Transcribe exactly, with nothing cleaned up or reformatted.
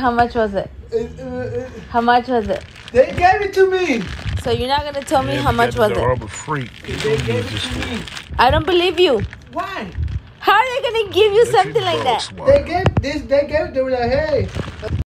how much was it? It, uh, it, How much was it? They gave it to me. So you're not gonna tell me Yeah, how much was the it? Harbor Freight. They gave it to me. I don't believe you. Why? How are they gonna give you Let you something like dog that? swat. They gave this. They gave. They were like, hey.